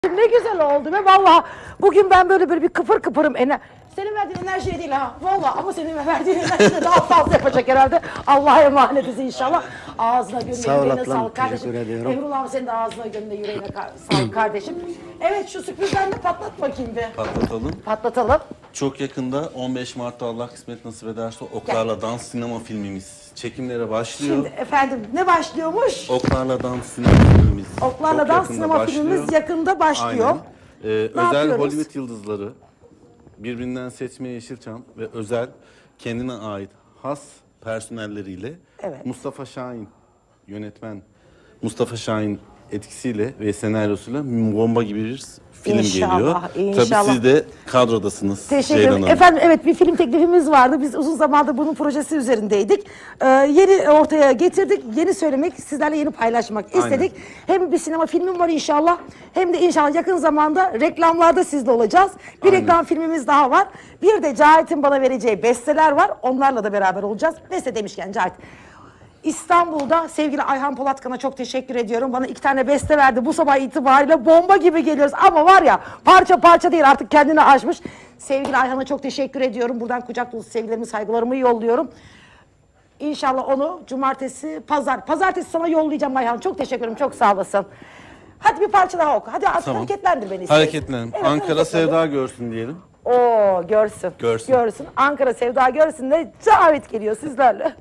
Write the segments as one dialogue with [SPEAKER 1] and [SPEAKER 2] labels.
[SPEAKER 1] Ne güzel oldu ve vallahi bugün ben böyle bir kıpır kıpırım. Senin verdiğin enerjiye değil ha. Vallahi ama senin verdiğin enerjiye daha fazla yapacak herhalde. Allah'a emanetiz inşallah. Ağzına gönlüne yüreğine sağlık kardeşim. Emrullah senin de ağzına gönlüne yüreğine sağlık kardeşim. Evet şu sürprizlerini patlat bakayım bir.
[SPEAKER 2] Patlatalım.
[SPEAKER 1] Patlatalım.
[SPEAKER 2] Çok yakında 15 Mart'ta Allah kısmet nasip ederse Oklarla Dans sinema filmimiz çekimlere başlıyor.
[SPEAKER 1] Şimdi efendim ne başlıyormuş?
[SPEAKER 2] Oklarla Dans sinema filmimiz.
[SPEAKER 1] Oklarla Dans sinema filmimiz yakında başlıyor.
[SPEAKER 2] Aynen. Özel Hollywood yıldızları, birbirinden seçme Yeşilçam ve özel kendine ait has personelleriyle Mustafa Şahin yönetmen Mustafa Şahin etkisiyle ve senaryosuyla bomba gibi bir film geliyor.
[SPEAKER 1] İnşallah.
[SPEAKER 2] Tabii siz de kadrodasınız.
[SPEAKER 1] Teşekkür ederim. Efendim evet bir film teklifimiz vardı. Biz uzun zamandır bunun projesi üzerindeydik. Yeni ortaya getirdik. Yeni söylemek, sizlerle yeni paylaşmak istedik. Hem bir sinema filmim var inşallah. Hem de inşallah yakın zamanda reklamlarda sizle olacağız. Bir reklam filmimiz daha var. Bir de Cahit'in bana vereceği besteler var. Onlarla da beraber olacağız. Beste demişken Cahit. İstanbul'da sevgili Ayhan Polatkan'a çok teşekkür ediyorum. Bana 2 tane beste verdi. Bu sabah itibariyle bomba gibi geliyoruz. Ama var ya parça parça değil artık kendini aşmış. Sevgili Ayhan'a çok teşekkür ediyorum. Buradan kucak dolusu sevgilerimi, saygılarımı yolluyorum. İnşallah onu pazartesi sana yollayacağım Ayhan. Çok teşekkür ederim. Çok sağ olasın. Hadi bir parça daha oku. Hadi tamam. Hareketlendir beni.
[SPEAKER 2] Hareketlenelim. Evet, Ankara sevda görsün diyelim.
[SPEAKER 1] Oo görsün. Görsün. Ankara sevda görsün de Cavit geliyor sizlerle.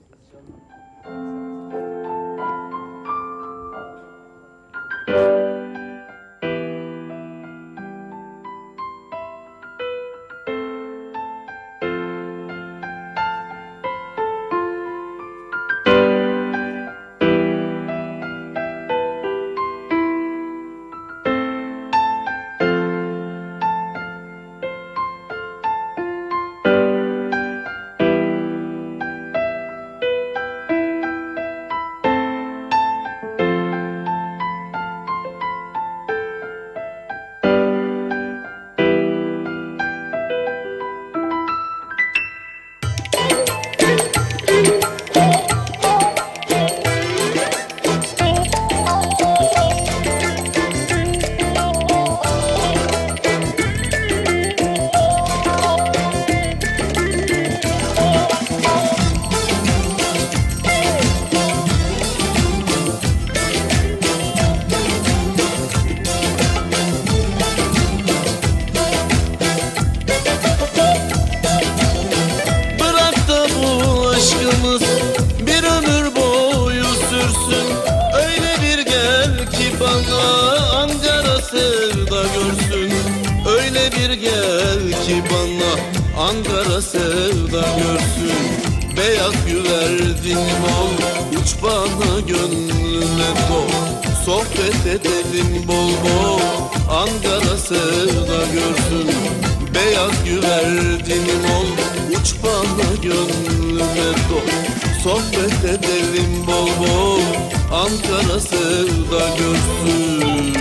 [SPEAKER 3] Bir ömür boyu sürsün. Öyle bir gel ki bana Ankara sevda görsün. Öyle bir gel ki bana Ankara sevda görsün. Beyaz güvercin ol, uç bana gönlüme dol. Sohbet edelim bol bol, Ankara sevda görsün. Beyaz güvercinim ol, uç bana gönlüme dol. Sohbet edelim bol bol, Ankara sevda görsün.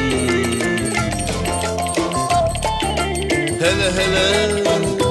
[SPEAKER 3] Hele hele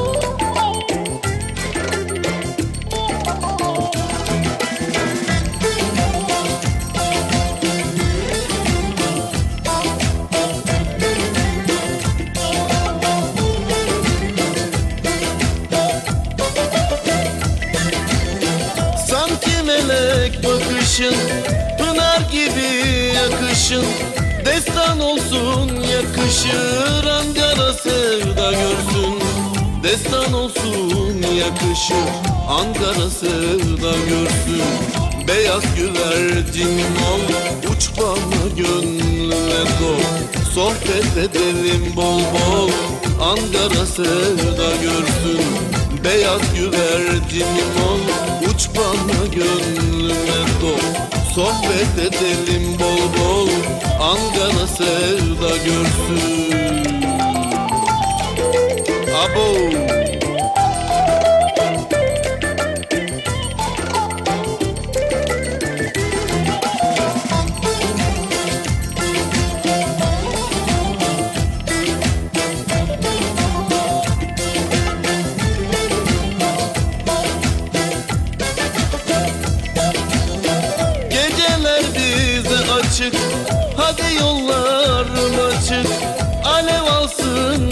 [SPEAKER 3] melek bakışın, pınar gibi yakışın. Destan olsun yakışır, Ankara sevda görsün. Destan olsun yakışır, Ankara sevda görsün. Beyaz güvercin ol, uç bana gönlüme dol. Sohbet edelim bol bol, Ankara sevda görsün. Beyaz güvercinim ol, uç bana gönlüme dol. Sohbet edelim bol bol, Ankara sevda görsün. Abo. açık, hadi yollarım açık.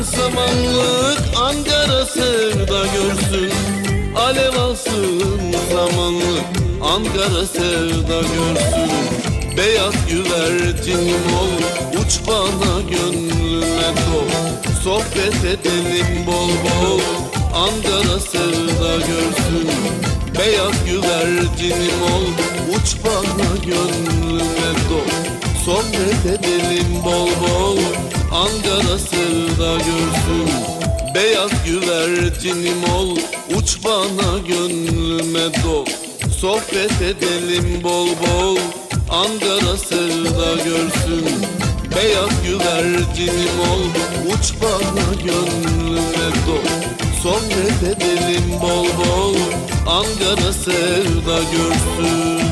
[SPEAKER 3] samanlık Ankara sevda görsün. Alev alsın samanlık Ankara sevda görsün. Beyaz güvercinim ol, uç bana gönlüme dol. Sohbet edelim bol bol, Ankara sevda görsün. Beyaz güvercinim ol, uç bana gönlüme dol. Sohbet edelim bol bol, Ankara sevda görsün. Beyaz güvercinim ol, uç bana gönlüme dol. Sohbet edelim bol bol, Ankara sevda görsün. Beyaz güvercinim ol, uç bana gönlüme dol. Sohbet edelim bol bol, Ankara sevda görsün.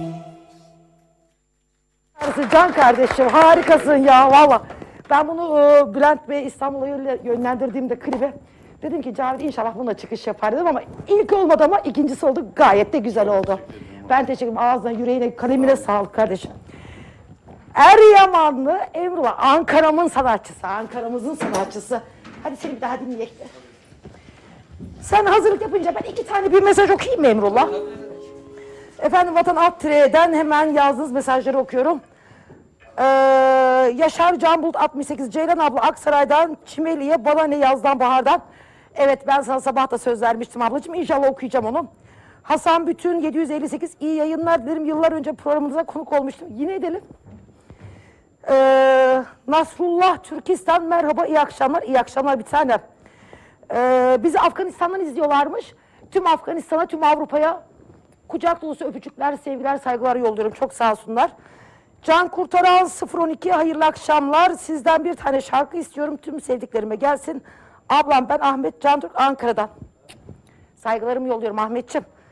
[SPEAKER 1] Can kardeşim harikasın ya valla. Ben bunu Bülent Bey İstanbul'a yönlendirdiğimde klibe dedim ki Cavit inşallah bununla çıkış yapar dedim ama ilk olmadı ama ikincisi oldu, gayet de güzel oldu. Ben teşekkür ederim, ağzına yüreğine kalemine sağlık kardeşim. Eryamanlı Emrullah, Ankara'mın sanatçısı, Ankara'mızın sanatçısı. Hadi seni bir daha dinleyelim. Sen hazırlık yapınca ben 2 tane bir mesaj okuyayım mı Emrullah? Efendim Vatan Alt-Tire'den hemen yazdığınız mesajları okuyorum. Yaşar Canbulut 68, Ceylan abla Aksaray'dan, Çimeli'ye, Balane yazdan Bahar'dan. Evet ben sana sabah da söz vermiştim ablacığım, İnşallah okuyacağım onu. Hasan Bütün 758, iyi yayınlar dilerim, yıllar önce programınıza konuk olmuştum, yine edelim. Nasrullah Türkistan, merhaba, iyi akşamlar, iyi akşamlar bir tanem. Bizi Afganistan'dan izliyorlarmış, tüm Afganistan'a, tüm Avrupa'ya kucak dolusu öpücükler, sevgiler, saygılar yolluyorum, çok sağ olsunlar. Can Kurtaran 012, hayırlı akşamlar. Sizden bir tane şarkı istiyorum. Tüm sevdiklerime gelsin. Ablam ben Ahmet Can Türk Ankara'dan. Saygılarımı yolluyorum Ahmetciğim.